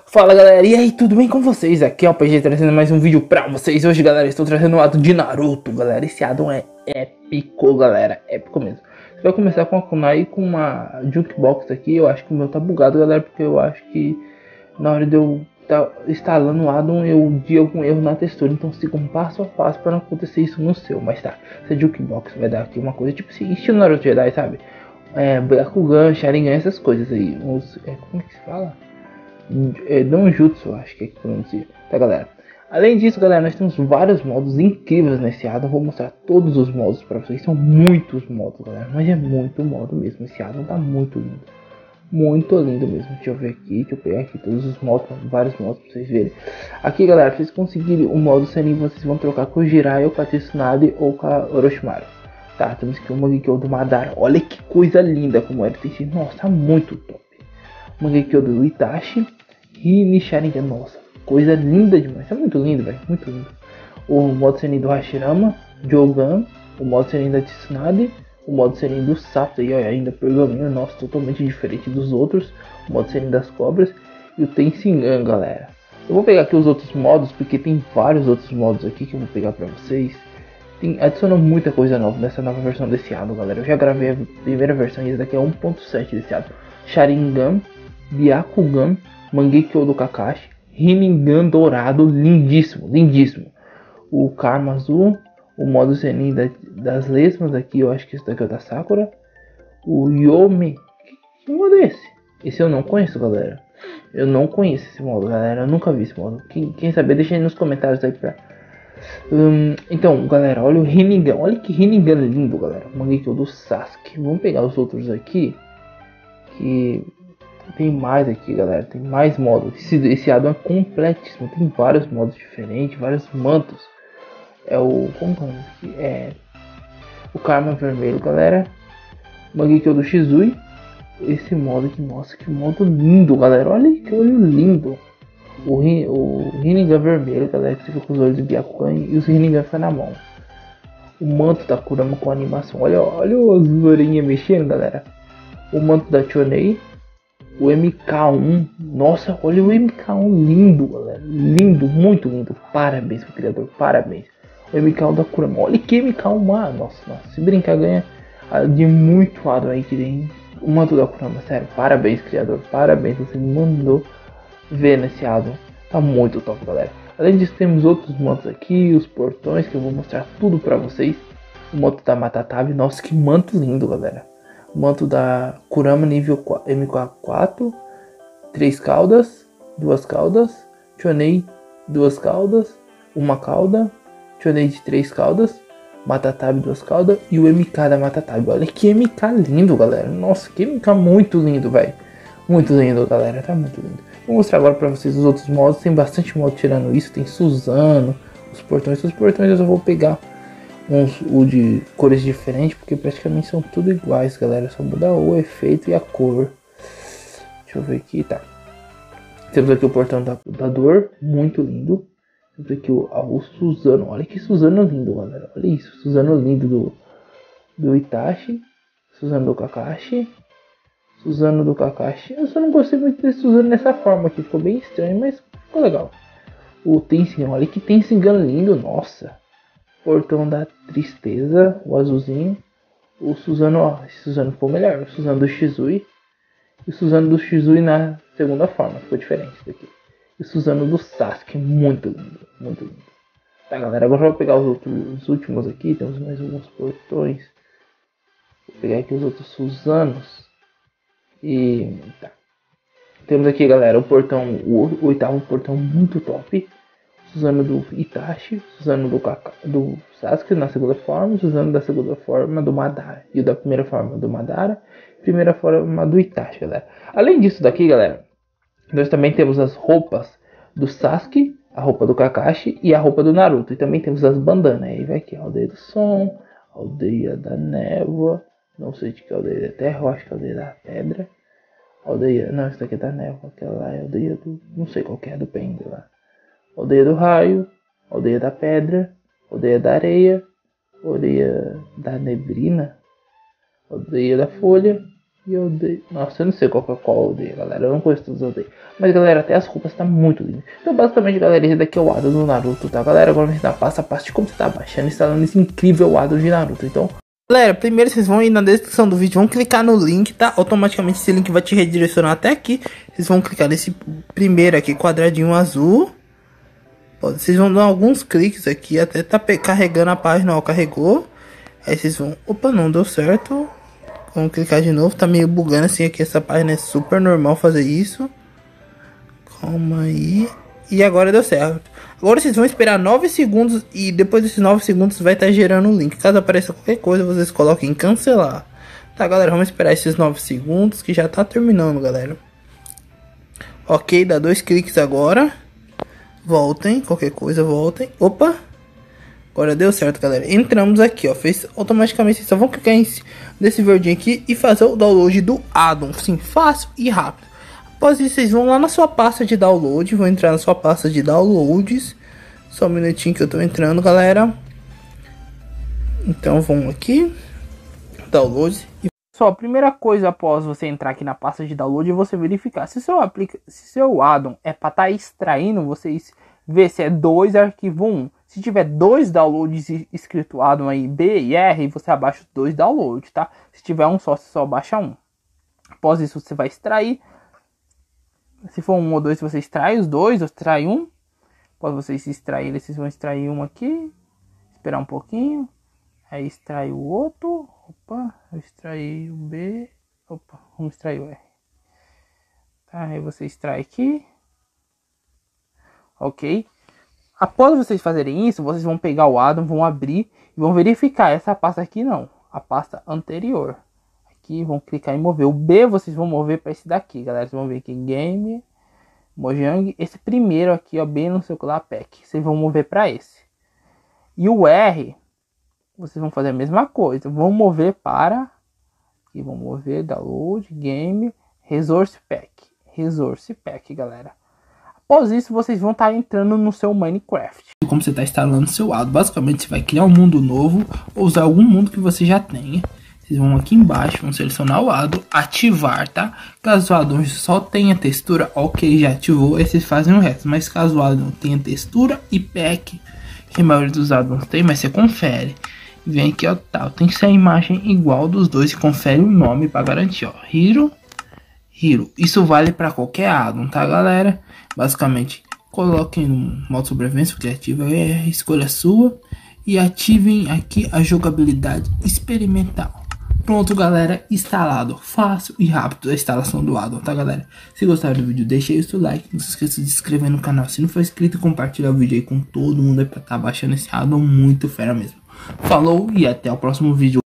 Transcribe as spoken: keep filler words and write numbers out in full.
Fala galera, e aí, tudo bem com vocês? Aqui é o P G trazendo mais um vídeo pra vocês. Hoje galera, estou trazendo um addon de Naruto, galera. Esse addon é épico, galera, épico mesmo. Você vai começar com a kunai com uma jukebox aqui. Eu acho que o meu tá bugado, galera, porque eu acho que na hora de eu estar tá instalando o addon eu vi algum erro na textura. Então siga um passo a passo para não acontecer isso no seu. Mas tá, essa jukebox vai dar aqui uma coisa tipo assim, estilo Naruto Jedi, sabe? É, Byakugan, Sharingan, essas coisas aí. Os, é, como é que se fala? É, Donjutsu, acho que é que pronuncia. Tá, galera? Além disso, galera, nós temos vários modos incríveis nesse addon. Vou mostrar todos os modos pra vocês. São muitos modos, galera. Mas é muito modo mesmo. Esse addon tá muito lindo. Muito lindo mesmo. Deixa eu ver aqui. Deixa eu pegar aqui todos os modos. Vários modos pra vocês verem. Aqui, galera, se vocês conseguirem o modo Senin, vocês vão trocar com o Jiraiya, com a Tsunade ou com a Orochimaru. Tá, temos aqui o Mangekyo do Madara. Olha que coisa linda como ele tem sido. Nossa, muito top. Mangekyo do Itachi. Rin Sharingan, nossa, coisa linda demais, é muito lindo, velho, muito lindo. O modo Senin do Hashirama, Jogan, o modo Senin da Tsunade, o modo Senin do Sapo, e olha, ainda pergaminho, nossa, totalmente diferente dos outros, o modo Senin das Cobras e o Tenshinhan, galera. Eu vou pegar aqui os outros modos, porque tem vários outros modos aqui que eu vou pegar pra vocês. Tem, adicionou muita coisa nova nessa nova versão desse addon, galera. Eu já gravei a primeira versão e esse daqui é um ponto sete desse addon. Sharingan, Byakugan, Mangekyo do Kakashi, Rinnegan dourado, lindíssimo, lindíssimo. O Karma azul, o modo Senin da, das lesmas aqui, eu acho que esse daqui é o da Sakura. O Yomi, que, que modo é esse? Esse eu não conheço, galera. Eu não conheço esse modo, galera, eu nunca vi esse modo. Quem, quem saber, deixa aí nos comentários aí pra... Hum, então, galera, olha o Rinnegan, olha que Rinnegan lindo, galera. Mangekyo do Sasuke. Vamos pegar os outros aqui, que... Tem mais aqui, galera, tem mais modos. Esse, esse addon é completíssimo, tem vários modos diferentes, vários mantos. É o... como que é? É o Karma vermelho, galera. Mangekyo do Shizui. Esse modo aqui, nossa, que modo lindo, galera. Olha que olho lindo. O, o Rinnegan vermelho, galera, que você fica com os olhos de Byakugan e os Rinnegan foi na mão. O manto da Kurama com animação. Olha, olha as orelhinhas mexendo, galera. O manto da Chonei. O M K um, nossa, olha o M K um lindo, galera, lindo, muito lindo, parabéns pro criador, parabéns. O M K um da Kurama, olha que M K um, ah, nossa, nossa, se brincar ganha de muito addon aí que tem o manto da Kurama, sério, parabéns criador, parabéns, você me mandou ver nesse addon, tá muito top, galera. Além disso temos outros mantos aqui, os portões que eu vou mostrar tudo pra vocês. O manto da Matatabi, nossa, que manto lindo, galera. Manto da Kurama nível M K quatro, três caudas, duas caudas, Chonei, duas caudas, uma cauda, Chonei de três caudas, Matatabi, duas caudas e o M K da Matatabi. Olha que M K lindo, galera. Nossa, que M K muito lindo, velho. Muito lindo, galera. Tá muito lindo. Vou mostrar agora pra vocês os outros modos. Tem bastante modo tirando isso. Tem Suzano, os portões. Os portões eu vou pegar uns o de cores diferentes, porque praticamente são tudo iguais, galera, só muda o efeito e a cor. Deixa eu ver aqui, tá. Temos aqui o portão da, da dor, muito lindo. Temos aqui o, o Suzano, olha que Suzano lindo, galera, olha isso, Suzano lindo do, do Itachi, Suzano do Kakashi, Suzano do Kakashi. Eu só não gostei muito desse Suzano nessa forma aqui, ficou bem estranho, mas ficou legal. O Tenshinhan, olha que Tenshinhan lindo, nossa. Portão da Tristeza, o azulzinho. O Suzano, ó, esse Suzano ficou melhor. O Suzano do Shizui. E o Suzano do Shizui na segunda forma, ficou diferente daqui. E o Suzano do Sasuke, muito lindo, muito lindo. Tá, galera, agora eu vou pegar os outros, os últimos aqui. Temos mais alguns portões. Vou pegar aqui os outros Suzanos. E tá. Temos aqui, galera, o portão, o, o oitavo portão muito top. Suzano do Itachi, Suzano do, Kaka, do Sasuke na segunda forma, Suzano da segunda forma do Madara e o da primeira forma do Madara, primeira forma do Itachi, galera. Além disso daqui, galera, nós também temos as roupas do Sasuke, a roupa do Kakashi e a roupa do Naruto. E também temos as bandanas. Aí vai aqui a aldeia do som, aldeia da névoa, não sei de que aldeia da terra, eu acho que é a aldeia da pedra. Aldeia, não, isso daqui é da névoa, aquela lá é a aldeia do, não sei qual que é, do Pende lá. Aldeia do raio, aldeia da pedra, aldeia da areia, aldeia da neblina, aldeia da folha E eu odeio. Nossa, eu não sei qual que é qual eu odeio, galera. Eu não conheço todos, eu odeio. Mas, galera, até as roupas tá muito lindo. Então, basicamente, galera, esse daqui é o Adam do Naruto, tá? Galera, agora a gente dá passo a passo de como você tá baixando e instalando esse incrível Adam de Naruto. Então, galera, primeiro vocês vão ir na descrição do vídeo, vão clicar no link, tá? Automaticamente esse link vai te redirecionar até aqui. Vocês vão clicar nesse primeiro aqui, quadradinho azul. Vocês vão dar alguns cliques aqui, até tá carregando a página, ó, carregou. Aí vocês vão, opa, não deu certo. Vamos clicar de novo, tá meio bugando assim aqui, essa página é super normal fazer isso. Calma aí. E agora deu certo. Agora vocês vão esperar nove segundos e depois desses nove segundos vai estar tá gerando o link. Caso apareça qualquer coisa, vocês coloquem em cancelar. Tá, galera, vamos esperar esses nove segundos que já tá terminando, galera. Ok, dá dois cliques agora. Voltem, qualquer coisa, voltem. Opa! Agora deu certo, galera. Entramos aqui, ó. Fez automaticamente. Vocês só vão clicar em desse verdinho aqui e fazer o download do addon. Sim, fácil e rápido. Após isso, vocês vão lá na sua pasta de download. Vão entrar na sua pasta de downloads. Só um minutinho que eu tô entrando, galera. Então, vão aqui. Downloads. E só a primeira coisa após você entrar aqui na pasta de download é você verificar se seu, aplica se seu addon é para estar tá extraindo, vocês vê se é dois arquivo um. Se tiver dois downloads escrito addon aí B e R, você abaixa os dois downloads, tá? Se tiver um só, você só abaixa um. Após isso, você vai extrair. Se for um ou dois, você extrai os dois, ou extrai um. Após vocês extraírem, vocês vão extrair um aqui. Esperar um pouquinho. Aí extrai o outro. Opa, eu extraí o B. Opa, vamos extrair o R. Tá, aí você extrai aqui. Ok. Após vocês fazerem isso, vocês vão pegar o addon, vão abrir e vão verificar essa pasta aqui não. A pasta anterior. Aqui vão clicar em mover. O B vocês vão mover para esse daqui, galera. Vocês vão ver aqui Game, Mojang. Esse primeiro aqui, ó, B não sei o que lá, Pack. Vocês vão mover para esse. E o R, vocês vão fazer a mesma coisa. Vão mover para... Aqui vão mover, Download, Game, Resource Pack. Resource Pack, galera. Após isso, vocês vão estar entrando no seu Minecraft. Como você está instalando seu addon, basicamente você vai criar um mundo novo ou usar algum mundo que você já tenha. Vocês vão aqui embaixo, vão selecionar o addon, ativar, tá? Caso o addon só tenha textura, ok, já ativou, aí vocês fazem o resto. Mas caso o addon tenha textura e pack, que a maioria dos addons tem, mas você confere. Vem aqui, ó, tá, tem que ser a imagem igual dos dois e confere o nome para garantir, ó, Hero. Hero. Isso vale para qualquer addon, tá, galera? Basicamente, coloquem no modo sobrevivência criativa, é a escolha sua, e ativem aqui a jogabilidade experimental. Pronto, galera, instalado. Fácil e rápido a instalação do addon, tá, galera? Se gostaram do vídeo, deixa aí o seu like, não se esqueça de se inscrever no canal se não for inscrito e compartilhar o vídeo aí com todo mundo aí pra estar tá baixando esse addon muito fera mesmo. Falou e até o próximo vídeo.